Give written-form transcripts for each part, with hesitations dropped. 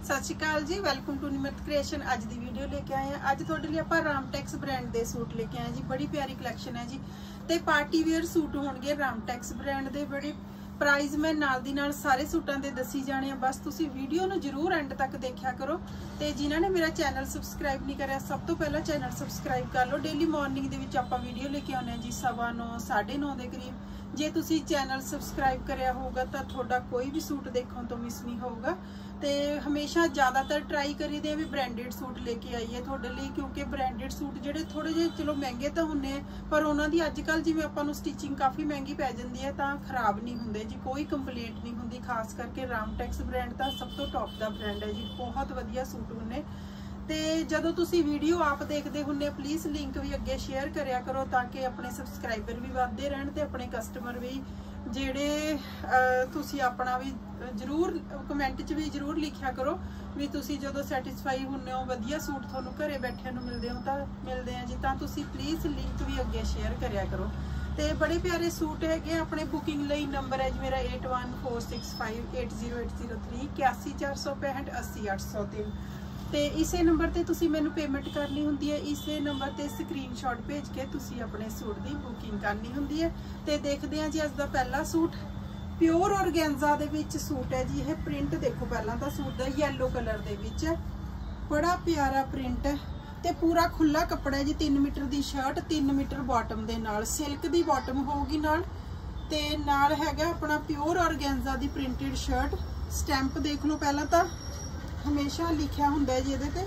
सत श्री अकाल जी, welcome to Nimrat creation. अज की वीडियो लेके आए हैं। अज थोड़े लिए आप रामटेक्स ब्रांड के सूट लेके आए जी। बड़ी प्यारी कलैक्शन है जी। तो पार्टी वेयर सूट होंगे रामटेक्स ब्रांड के। बड़े प्राइस मैं नाल दी नाल सारे सूटां दे दसी जाने। बस तुसी वीडियो नूं जरूर एंड तक देखा करो। तो जिन्हां ने मेरा चैनल सबसक्राइब नहीं करा, सब तो पहला चैनल सबसक्राइब कर लो। डेली मॉर्निंग दे विच आपां वीडियो लेके आउने हैं जी 9:15 9:30 के करीब। जे तुसी चैनल सबसक्राइब करिया होगा तो थोड़ा कोई भी सूट देखने तो मिस नहीं होगा। तो हमेशा ज़्यादातर ट्राई करी दे भी ब्रांडेड सूट लेके आइए थोड़े लिए, क्योंकि ब्रांडेड सूट जोड़े थोड़े जे चलो महंगे तो होंगे पर उन्होंने अजकल जिवें आपां नूं स्टिचिंग काफ़ी महंगी पै जाती है तो खराब नहीं होंगे जी, कोई कंप्लेंट नहीं होंगी। खास करके रामटेक्स ब्रांड का सब तो टॉप का ब्रांड है जी। बहुत वधिया सूट होंगे। तो जदों तुसी वीडियो आप देखते होंगे प्लीज़ लिंक भी अगे शेयर करिया करो ताकि अपने सबसक्राइबर भी वधदे रहन ते अपने कस्टमर भी जेड़े तुसी अपना भी जरूर कमेंट च भी जरूर लिखिया करो भी तुसी जदों सैटिस्फाई होंगे हो वधिया सूट तुहानूं घरे बैठे नूं मिलदे हो तां मिलदे हैं जी, तां तुसी प्लीज़ लिंक भी अगे शेयर करिया करो। तो बड़े प्यारे सूट है। अपने बुकिंग लई नंबर है जी मेरा 8146580803 814658 80803। तो इसे नंबर ते तुसी मैनू पेमेंट करनी होंदी है। इसे नंबर ते स्क्रीनशॉट भेज के तुसी अपने सूट की बुकिंग करनी होंदी है। तो देखते हैं जी अज दा पहला सूट प्योर ऑर्गेन्जा दे विच सूट है जी। यह प्रिंट देखो पहला तो सूट दा येलो कलर दे विच बड़ा प्यारा प्रिंट है। तो पूरा खुला कपड़ा है जी। 3 मीटर की शर्ट 3 मीटर बॉटम दे नाल सिल्क की बॉटम होगी नाल ते नाल हैगा अपना प्योर ऑर्गेन्जा की प्रिंटेड शर्ट। स्टैंप देख लो पहला तो हमेशा लिखा होंगे जी ये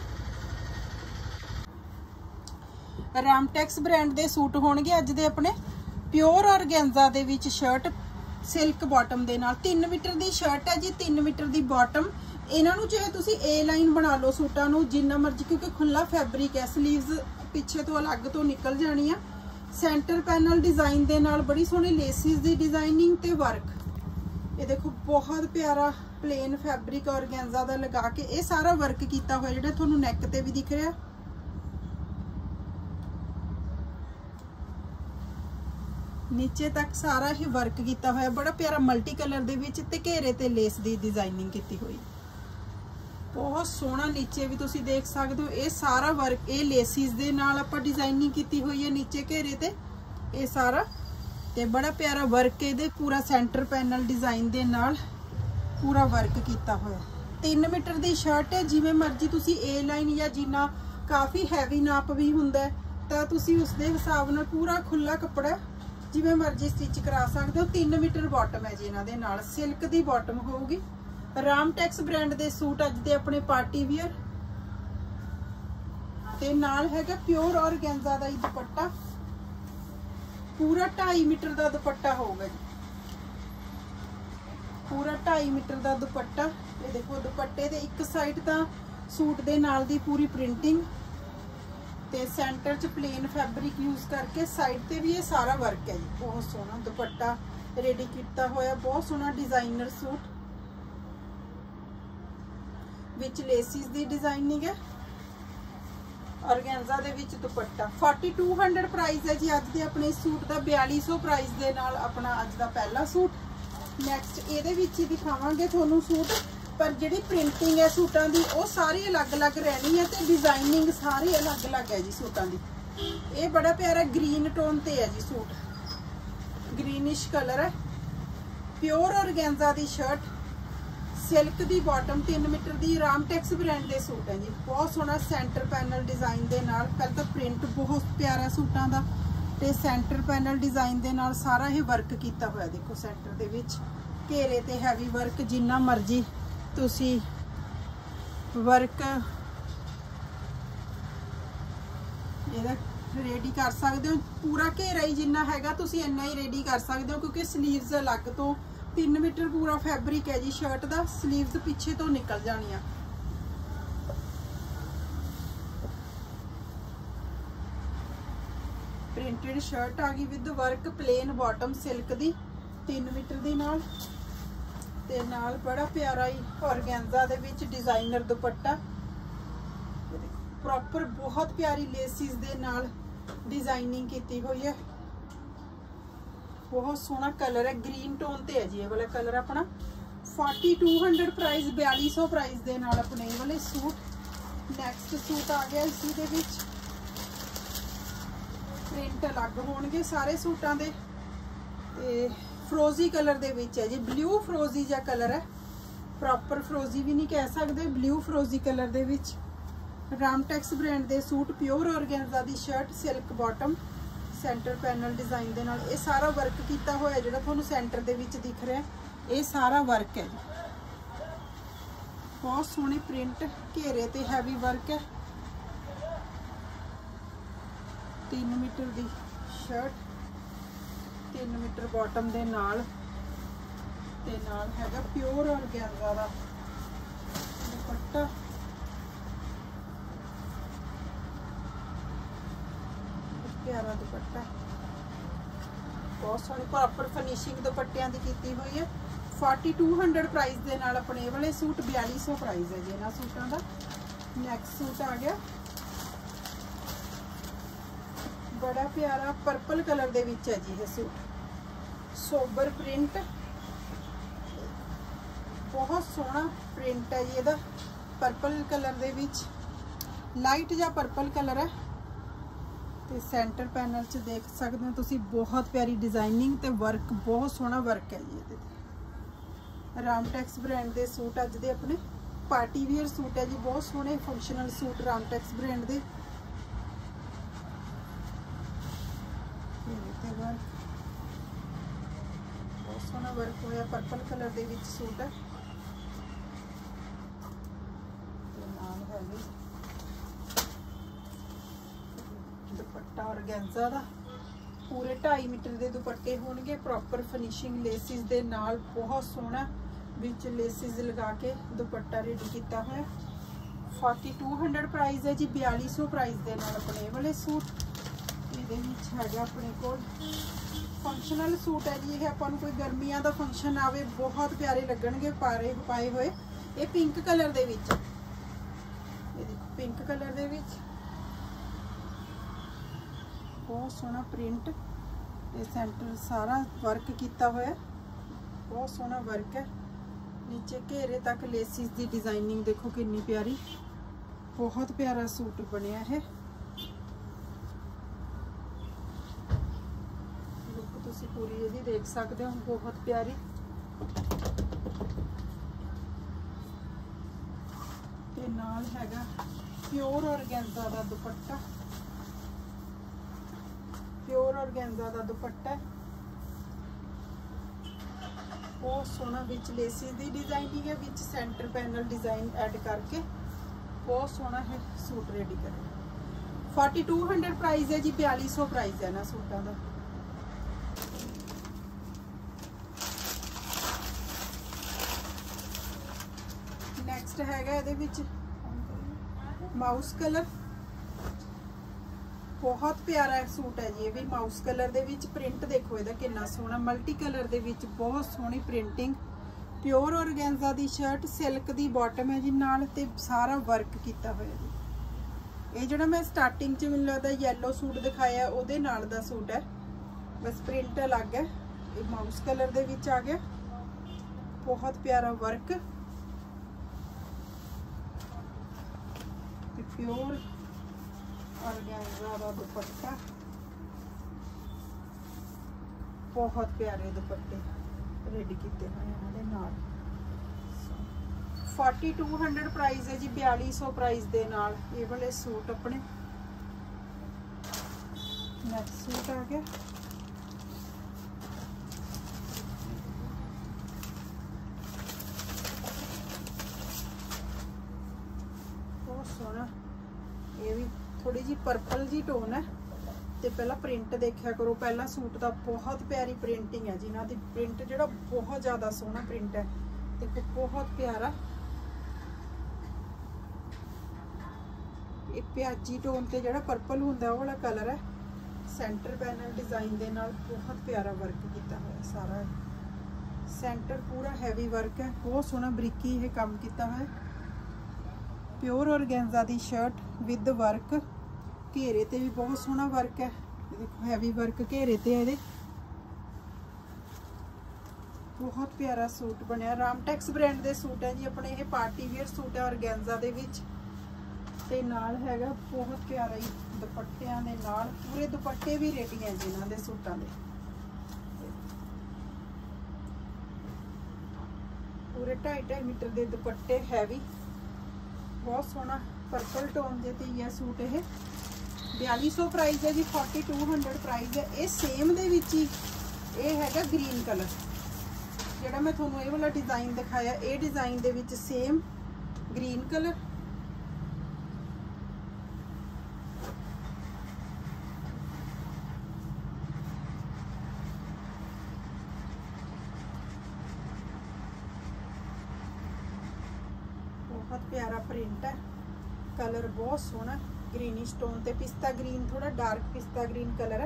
रामटेक्स ब्रांड के सूट होंगे अज दे अपने प्योर ऑर्गेन्जा दे विच शर्ट सिल्क बॉटम दे नाल। 3 मीटर की शर्ट है जी, 3 मीटर की बॉटम। इन्हों चाहे तुसी ए लाइन बना लो सूटां नूं जिन्ना मर्जी, क्योंकि खुला फैब्रिक है। स्लीव्स पिछे तो अलग तो निकल जानी है। सेंटर पैनल डिजाइन दे नाल बड़ी सोहनी लेसिस की डिजाइनिंग ते वर्क। ये देखो बहुत प्यारा प्लेन फैब्रिक ऑर्गेन्जा दा लगा के ये सारा वर्क किया हुआ जो थोनू नैक ते भी दिख रहा। नीचे तक सारा ही वर्क किया हुआ बड़ा प्यारा मल्टी कलर दे विच ते घेरे ते लेस दी डिजाइनिंग की हुई बहुत सोहना। नीचे भी तुसी देख सकते हो ये सारा वर्क ये लेसिस दे नाल आपां डिजाइनिंग की हुई है नीचे घेरे ते ये सारा। ते बड़ा प्यारा वर्क ये पूरा सेंटर पैनल डिजाइन दे नाल पूरा वर्क किया हुआ। 3 मीटर की शर्ट है। जिमें मर्जी तुसी ए लाइन या जिन्ना काफ़ी हैवी नाप भी हुंदा तां तुसी उस दे हिसाब नाल पूरा खुला कपड़ा जिमें मर्जी स्टिच करा सकते हो। 3 मीटर बॉटम है जी इन्हां दे नाल सिल्क की बॉटम होगी। रामटेक्स ब्रांड के सूट अज दे अपने पार्टी वियर ते नाल हैगा प्योर ऑर्गेन्जा दा दुपट्टा। पूरा 2.5 मीटर का दुपट्टा होगा जी। पूरा 2.5 मीटर का दुपट्टा। ये देखो दुपट्टे दे एक साइड तो सूट दे नाल दी पूरी प्रिंटिंग ते सेंटर च प्लेन फैब्रिक यूज करके साइड ते भी ये सारा वर्क है जी। बहुत सोहना दुपट्टा रेडी किया होया, बहुत सोहना डिजाइनर सूट विच लेसिस दी डिजाइनिंग है। ऑर्गेन्जा दे विच दुपट्टा 4200 प्राइस है जी अज दे अपने इस सूट का। 4200 प्राइस दे नाल अपना अज का पहला सूट। नैक्सट ये दिखावांगे थोनू सूट पर जिहड़ी प्रिंटिंग है सूटां दी वो सारी अलग अलग रहनी है ते डिजाइनिंग सारी अलग अलग है जी सूटां दी। ये बड़ा प्यारा ग्रीन टोन ते है जी सूट, ग्रीनिश कलर है। प्योर ऑर्गेन्जा दी शर्ट सिल्क दी बॉटम 3 मीटर की रामटेक्स ब्रांड के सूट है जी। बहुत सोहना सेंटर पैनल डिजाइन दे नाल। पहले तो प्रिंट बहुत प्यारा सूटां दा ते सेंटर पैनल डिजाइन दे नाल सारा ही वर्क किया हुआ। देखो सेंटर दे विच घेरे ते हैवी वर्क जिन्ना मर्जी तुसी वर्क इहदा रेडी कर सकते हो। पूरा घेरा ही जिन्ना हैगा तुसी इन्ना ही रेडी कर सकते हो, क्योंकि स्लीव्स अलग तो 3 मीटर पूरा फैब्रिक है जी शर्ट का। स्लीव्स पिछे तो निकल जानिया। प्रिंटेड शर्ट आ गई with work plain bottom silk दी 3 मीटर दी नाल ते नाल बड़ा प्यारा ही ऑर्गेन्जा दे विच डिजाइनर दुपट्टा। प्रॉपर बहुत प्यारी लेसिस दे नाल डिजाइनिंग की हुई है। बहुत सोहना कलर है, ग्रीन टोन ते है जी ये वाला कलर अपना। 4200 प्राइस 4200 प्राइस दे नाल अपने वाले सूट। नैक्सट सूट आ गया इसी दे विच प्रिंट अलग होणगे सारे सूटां दे ते फ्रोजी कलर दे विच है जी, ब्लू फ्रोजी जा कलर है, प्रॉपर फ्रोजी भी नहीं कह सकते, ब्लू फ्रोजी कलर दे विच रामटेक्स ब्रांड दे सूट प्योर ऑर्गेन्जा दी shirt silk bottom centre panel design दे नाल। ये सारा वर्क किया हुआ है जिहड़ा तुहानूं सेंटर दे विच दिख रहा है, ये सारा वर्क है जी। बहुत सोहने प्रिंट घेरे ते हैवी वर्क है। 3 मीटर दी शर्ट 3 मीटर बॉटम दे नाल ते नाल हैगा प्योर ऑर्गेन्जा दा दुपट्टा। प्यारा दुपट्टा, बहुत सोहनी प्रॉपर फिनिशिंग दुपट्टियां दी कीती हुई है। 4200 प्राइस दे नाल अपने वाले सूट 4200 प्राइस है जी इन्हां सूटां दा। नैक्सट सूट आ गया बड़ा प्यारा पर्पल कलर दे विच है जी ये सूट, सोबर प्रिंट, बहुत सोहना प्रिंट है जी इहदा। पर्पल कलर दे विच लाइट जा पर्पल कलर है ते सेंटर पैनल च देख सकते हो तुसी बहुत प्यारी डिजाइनिंग ते वर्क, बहुत सोहना वर्क है जी इहदे ते। रामटेक्स ब्रांड दे सूट अज दे अपने पार्टी वेयर सूट है जी, बहुत सोहने फंक्शनल सूट रामटेक्स ब्रांड दे। वर्क बहुत सोहना वर्क होया, पर्पल कलर दे विच सूट है ते नाल है जी दुपट्टा ऑर्गेन्जा दा। पूरे 2.5 मीटर के दुपट्टे होंगे, प्रॉपर फिनिशिंग लेसिस दे नाल, बहुत सोहना विच लेसिस लगा के दुपट्टा रेडी किया हुआ। 4200 प्राइस है जी, 4200 प्राइस दे नाल अपने वाले सूट। ये हैगा अपने कोल फंक्शनल सूट है जी, ये अपन कोई गर्मियां दा फंक्शन आवे बहुत प्यारे लगणगे पाए हुए। ये पिंक कलर दे विच, ये देखो पिंक कलर दे विच बहुत सोहना प्रिंट, ये सेंटर सारा वर्क किया हुआ है, बहुत सोहना वर्क है। नीचे घेरे तक लेसिस दी डिजाइनिंग देखो कितनी प्यारी, बहुत प्यारा सूट बनया है। लुक तुसी पूरी इहदी देख सकते हो, बहुत प्यारी। ते नाल हैगा प्योर ऑर्गेन्जा दा दुपट्टा, प्योर ऑर्गेन्जा दा दुपट्टा, बहुत सोहना विच लेसिस दी डिजाइनिंग है, विच सेंटर पैनल डिजाइन ऐड करके बहुत सोहना है सूट रेडी करे। 4200 प्राइस है जी, 4200 प्राइस है ना सूटां दा। नैक्सट हैगा इहदे विच माउस कलर, बहुत प्यारा सूट है जी, ये भी माउस कलर दे विच प्रिंट देखो इहदा कितना सोहना, मल्टी कलर दे विच बहुत सोहनी प्रिंटिंग। प्योर ऑर्गेन्जा दी शर्ट, सिल्क दी बॉटम है जी नाल ते सारा वर्क किया हुआ जी। ये जिहड़ा मैं स्टार्टिंग च मैनूं लगदा येलो सूट दिखाया उहदे नाल दा सूट है, बस प्रिंट अलग है। ये माउस कलर दे विच आ गया, बहुत प्यारा वर्क, प्योर ऑर्गेन्जा दा दुपट्टा, बहुत प्यारे दुपट्टे रेडी किए हुए इहदे नाल। 4200 प्राइस है जी, 4200 प्राइस दे नाल ये वाले सूट अपने। नेक्स्ट सूट आ गया बहुत सोहना, ये भी थोड़ी जी पर्पल जी टोन है। तो पहला प्रिंट देखा करो, पहला सूट का बहुत प्यारी प्रिंटिंग है जिन्हों की, प्रिंट जो बहुत ज़्यादा सोहना प्रिंट है, देखो बहुत प्यारा। ये प्याजी टोन से जो पर्पल होंदा वो वाला कलर है, सेंटर पैनल डिजाइन के नाल बहुत प्यारा वर्क किया हुआ सारा, सेंटर पूरा हैवी वर्क है, बहुत सोहना बरीकी ये काम किया हुआ है। प्योर ऑर्गेन्जा दी शर्ट विद वर्क, घेरे ते भी बहुत सोहना वर्क है, देखो हैवी वर्क घेरे ते है। बहुत प्यारा सूट बनया, रामटेक्स ब्रांड के सूट है जी अपने। ये पार्टी वेयर सूट है ऑर्गेन्जा दे विच ते नाल हैगा बहुत प्यारा ही दुपट्टियां दे नाल। पूरे दुपट्टे भी रेडी हैं जी इन्हां दे सूटां दे, पूरे 2.5 मीटर के दुपट्टे हैवी, बहुत सोहना पर्पल टोन दे ते ये सूट। ये 4200 प्राइस है जी, 4200 प्राइस है। ये सेम दे विच ही ये हैगा ग्रीन कलर, जिहड़ा मैं तुहानूं ये वाला डिज़ाइन दिखाया, ये डिज़ाइन दे विच सेम ग्रीन कलर। बहुत प्यारा प्रिंट है, कलर बहुत सोहना ग्रीनिश टोन ते पिस्ता ग्रीन, थोड़ा डार्क पिस्ता ग्रीन कलर है।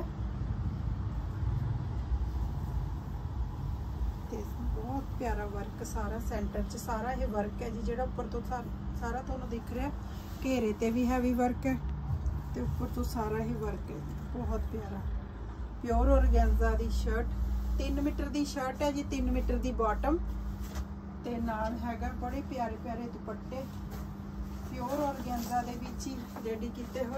ते बहुत प्यारा वर्क सारा सेंटर च सारा ये वर्क है जी, जेड़ा ऊपर तो सारा तुहानूं दिख रहा है। घेरे ते भी हैवी वर्क है ते ऊपर तो सारा ही वर्क है, बहुत प्यारा प्योर ऑर्गेन्जा दी शर्ट। 3 मीटर दी शर्ट है जी, 3 मीटर दी बॉटम ते नाल हैगा बड़े प्यारे प्यारे दुपट्टे प्योर ऑर्गेन्जा दे विच ही रेडी कीते हुए,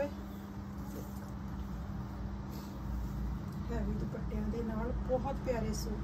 हैवी दुपट्टियां दे नाल बहुत प्यारे सूट।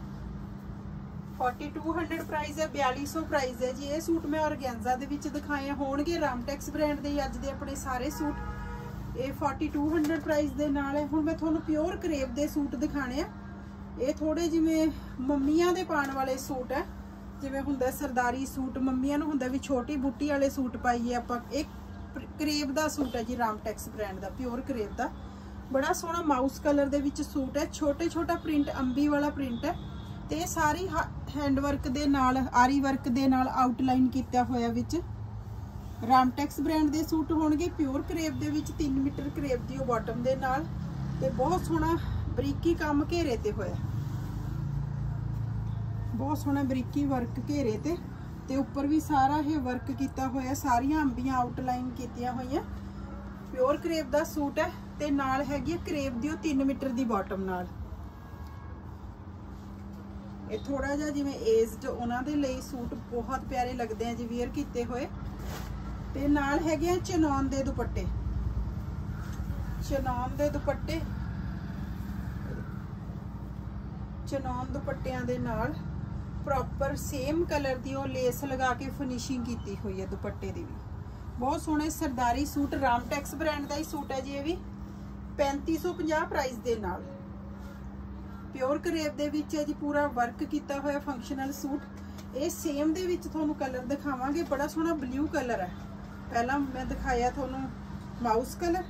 4200 प्राइस है, 4200 प्राइस है जी। ये सूट मैं ऑर्गेन्जा दे विच दिखाए होणगे, रामटेक्स ब्रांड दे अज दे अपने सारे सूट ये 4200 प्राइस दे नाल है। हुण मैं तुहानूं प्योर करेब दे सूट दिखाने आ। ये थोड़े जिवें मम्मियां दे पाण वाले सूट है, जिवें हुंदा सरदारी सूट मम्मियां नूं हुंदा भी छोटी बूटी वाले सूट पाइए आपां। एक करेब दा सूट है जी रामटेक्स ब्रांड दा, प्योर करेब दा, बड़ा सोहना माउस कलर दे विच सूट है। छोटे छोटा प्रिंट अंबी वाला प्रिंट है ते सारी हैंड वर्क दे नाल आरी वर्क दे नाल आउटलाइन कीता होया विच। रामटेक्स ब्रांड दे सूट होणगे प्योर करेब दे विच, 3 मीटर करेब दी बॉटम दे नाल ते बहुत सोहना बरीकी काम घेरे ते होया, बहुत सोहना बरीकी वर्क घेरे ते उपर भी सारा ये वर्क किया होया, सारियां अंबियां आउटलाइन कीतियां होईयां। प्योर करेब दा सूट है ते नाल हैगी करेब दी 3 मीटर दी बॉटम नाल। ये थोड़ा जिहा जिवें एज्ड उन्हां दे लई सूट बहुत प्यारे लगदे हैं जी वेयर कीते होए। ते नाल हैगे चनौन दे दुपट्टे, चनौन दे दुपट्टे, चनौन दुपट्टियां दे नाल प्रॉपर सेम कलर दी वो लेस लगा के फिनिशिंग की हुई है दुपट्टे दी भी। बहुत सोहने सरदारी सूट, रामटेक्स ब्रांड का ही सूट है जी। ये भी 3550 प्राइस दे नाल, प्योर करेब दे विच है जी, पूरा वर्क किया हुआ फंक्शनल सूट। ये सेम दे विच तुहानूं कलर दिखावांगे, बड़ा सोहना ब्लू कलर है। पहला मैं दिखाया तुहानूं माउस कलर,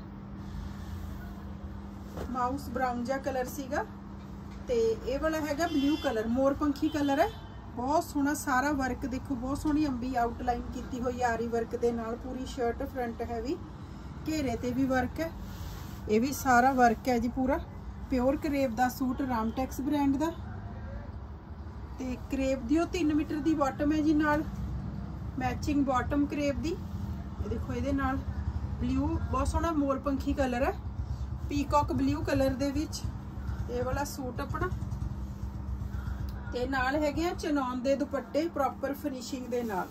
माउस ब्राउन जा कलर सीगा ते ये वाला हैगा ब्लू कलर, मोरपंखी कलर है। बहुत सोहना सारा वर्क देखो, बहुत सोहनी अंबी आउटलाइन की हुई आरी वर्क दे नाल। पूरी शर्ट फ्रंट हैवी, घेरे ते भी वर्क है, ये भी सारा वर्क है जी पूरा। प्योर करेब दा सूट रामटेक्स ब्रांड दा ते करेब दी 3 मीटर दी बॉटम है जी, नाल मैचिंग बॉटम करेब दी। ये देखो ये नाल ब्लू बहुत सोहना मोरपंखी कलर है, पीकॉक ब्लू कलर दे विच ये वाला सूट अपना। ते नाल हैगे चनौन दे दुपट्टे प्रॉपर फिनिशिंग दे नाल,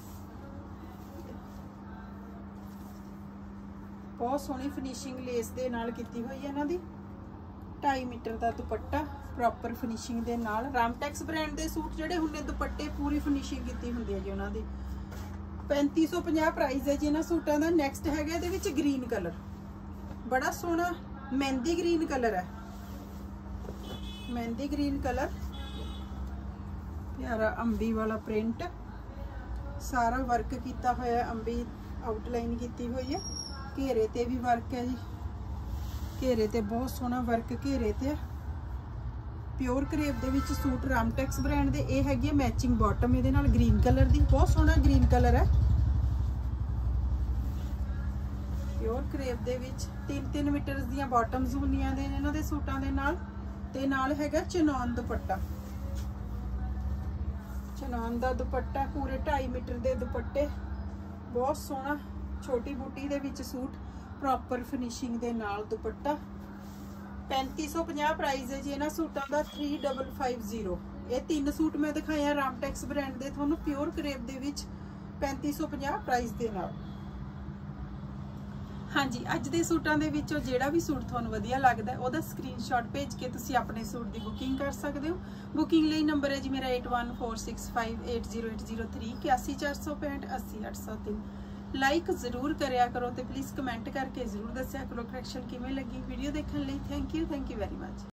बहुत सोहनी फिनिशिंग लेस दे नाल कीती हुई है इन्हां दी। 2.5 मीटर का दुपट्टा प्रॉपर फिनिशिंग दे नाल। रामटेक्स ब्रांड दे सूट जिहड़े हुंदे दुपट्टे पूरी फिनिशिंग कीती हुंदी है जी उन्हां दी। 3550 प्राइस है जी इन्हां सूटां दा। नैक्सट हैगा इहदे विच ग्रीन कलर, बड़ा सोहना मेहंदी ग्रीन कलर है, मेहंदी ग्रीन कलर, प्यारा अंबी वाला प्रिंट, सारा वर्क किया हुआ, अंबी आउटलाइन की हुई है। घेरे ते भी वर्क है जी, घेरे ते बहुत सोहना वर्क घेरे ते। प्योर करेब दे विच सूट रामटेक्स ब्रांड दे। ये हैगी मैचिंग बॉटम इहदे नाल ग्रीन कलर दी, बहुत सोहना ग्रीन कलर है। प्योर करेब दे विच 3-3 मीटर दी बॉटम्स हुंदियां ने इन्हां दे सूटां दे नाल। ते नाल हैगा चनौन दुपट्टा, चनौन दा दुपट्टा पूरे 2.5 मीटर दे दुपट्टे, बहुत सोहना छोटी बूटी दे विच सूट प्रॉपर फिनिशिंग दे नाल दुपट्टा। 3550 प्राइस है जी इन्हां सूटां दा। 3550 ਇਹ 3 सूट मैं दिखाए रामटेक्स ब्रांड ਦੇ ਤੁਹਾਨੂੰ ਪਿਓਰ ਕਰੇਪ ਦੇ ਵਿੱਚ 3550 ਪ੍ਰਾਈਸ ਦੇ ਨਾਲ। ਹਾਂਜੀ, ਅੱਜ ਦੇ ਸੂਟਾਂ ਦੇ ਵਿੱਚੋਂ ਜਿਹੜਾ ਵੀ ਸੂਟ ਤੁਹਾਨੂੰ ਵਧੀਆ ਲੱਗਦਾ ਉਹਦਾ ਸਕਰੀਨਸ਼ਾਟ ਭੇਜ ਕੇ ਤੁਸੀਂ ਆਪਣੇ ਸੂਟ ਦੀ ਬੁਕਿੰਗ ਕਰ ਸਕਦੇ ਹੋ। ਬੁਕਿੰਗ ਲਈ ਨੰਬਰ ਹੈ ਜੀ ਮੇਰਾ 8146580803 81465 80803। ਲਾਈਕ ਜ਼ਰੂਰ ਕਰਿਆ ਕਰੋ ਤੇ ਪਲੀਜ਼ ਕਮੈਂਟ ਕਰਕੇ ਜ਼ਰੂਰ ਦੱਸਿਆ ਕਰੋ ਕਲੈਕਸ਼ਨ ਕਿਵੇਂ ਲੱਗੀ। ਵੀਡੀਓ ਦੇਖਣ ਲਈ ਥੈਂਕ ਯੂ ਵੈਰੀ ਮਚ।